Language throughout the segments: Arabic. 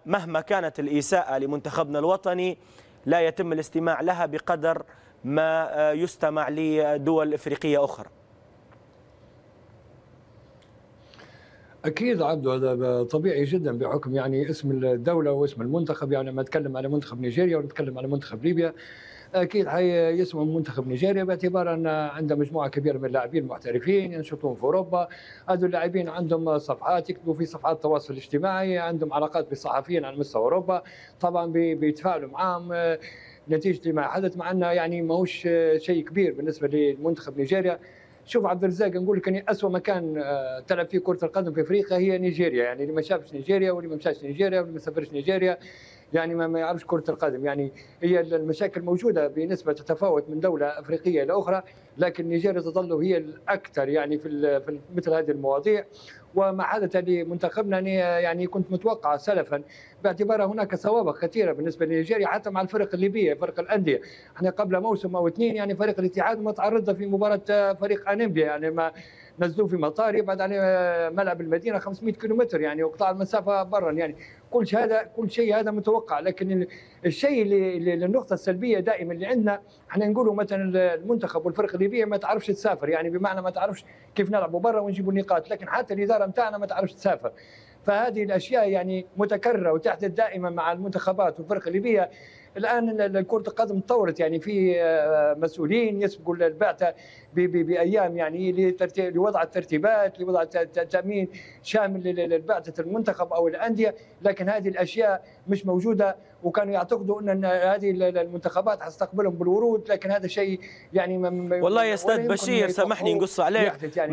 مهما كانت الإساءة لمنتخبنا الوطني لا يتم الاستماع لها بقدر ما يستمع لدول إفريقية أخرى. اكيد عبده، هذا طبيعي جدا بحكم يعني اسم الدوله واسم المنتخب. يعني لما نتكلم على منتخب نيجيريا ونتكلم على منتخب ليبيا اكيد حيسموا منتخب نيجيريا باعتبار ان عنده مجموعه كبيره من اللاعبين محترفين ينشطون في اوروبا. هذول اللاعبين عندهم صفحات يكتبوا في صفحات التواصل الاجتماعي، عندهم علاقات بالصحفيين على مستوى اوروبا، طبعا بيتفاعلوا معهم نتيجه ما حدث، مع انه يعني ماهوش شيء كبير بالنسبه لمنتخب نيجيريا. شوف عبد الرزاق، نقول لك اني اسوء مكان تلعب فيه كره القدم في افريقيا هي نيجيريا. يعني اللي ما شافش نيجيريا واللي ما مشاش نيجيريا واللي ما سافرش نيجيريا يعني ما يعرفش كرة القدم. يعني هي المشاكل موجودة بنسبة تتفاوت من دولة أفريقية إلى أخرى، لكن نيجيريا تظل هي الأكثر يعني في مثل هذه المواضيع. وما حدث لمنتخبنا يعني كنت متوقع سلفا باعتبار هناك سوابق كثيره بالنسبه لنيجيريا حتى مع الفرق الليبيه، فرق الانديه. احنا قبل موسم او اثنين يعني فريق الاتحاد ما تعرض في مباراه فريق انيمبيا، يعني ما نزلوه في مطار يبعد عن ملعب المدينه 500 كيلومتر يعني، وقطع المسافه برا. يعني كل شيء هذا متوقع. لكن الشيء اللي النقطه السلبيه دائما اللي عندنا احنا نقولوا مثلا المنتخب والفرق الليبيه ما تعرفش تسافر، يعني بمعنى ما تعرفش كيف نلعبوا برا ونجيبوا النقاط، لكن حتى الاداره نتاعنا ما تعرفش تسافر. فهذه الاشياء يعني متكرره وتحدث دائما مع المنتخبات والفرق الليبيه. الان كره القدم تطورت، يعني في مسؤولين يسبقوا البعثه بايام يعني لوضع الترتيبات، لوضع تامين شامل لبعثه المنتخب او الانديه، لكن هذه الاشياء مش موجوده. وكانوا يعتقدوا ان هذه المنتخبات حتستقبلهم بالورود، لكن هذا شيء يعني والله يا استاذ بشير سامحني نقص عليك، يعني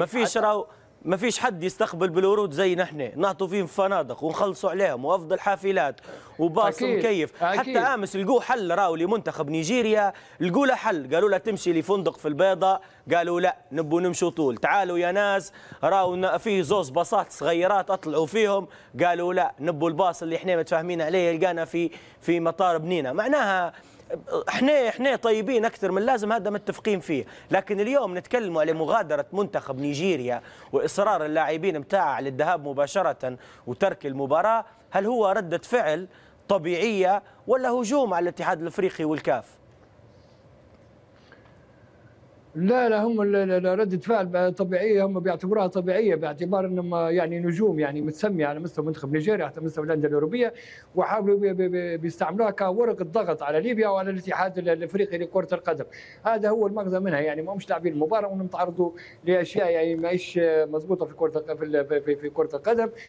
ما فيش حد يستقبل بالورود زي نحن، نعطوا فيهم فنادق ونخلصوا عليهم وافضل حافلات وباص مكيف. حتى امس لقوا حل راهو لمنتخب نيجيريا، لقوا له حل، قالوا له تمشي لفندق في البيضاء، قالوا لا نبوا نمشوا طول، تعالوا يا ناس راهو فيه زوز باصات صغيرات اطلعوا فيهم، قالوا لا نبوا الباص اللي احنا متفاهمين عليه يلقانا في مطار بنينة. معناها احنا طيبين اكثر من لازم، هذا متفقين فيه. لكن اليوم نتكلموا على مغادره منتخب نيجيريا واصرار اللاعبين بتاعه على الذهاب مباشره وترك المباراه، هل هو رده فعل طبيعيه ولا هجوم على الاتحاد الافريقي والكاف؟ لا هم ردة فعل طبيعية، هم بيعتبروها طبيعية باعتبار انهم يعني نجوم يعني متسمية على مستوى منتخب نيجيريا حتى مستوى الأندية الأوروبية، وحاولوا بيستعملوها كورقة ضغط على ليبيا وعلى الاتحاد الأفريقي لكرة القدم. هذا هو المغزى منها، يعني ما همش لاعبين المباراة وانهم تعرضوا لأشياء يعني ما هيش مضبوطة في كرة القدم.